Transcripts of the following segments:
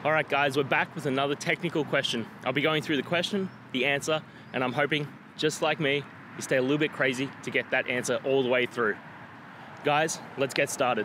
All right, guys, we're back with another technical question. I'll be going through the question, the answer, and I'm hoping, just like me, you stay a little bit crazy to get that answer all the way through. Guys, let's get started.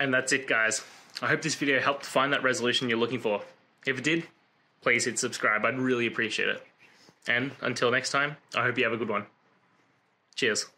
And that's it, guys. I hope this video helped find that resolution you're looking for. If it did, please hit subscribe. I'd really appreciate it. And until next time, I hope you have a good one. Cheers.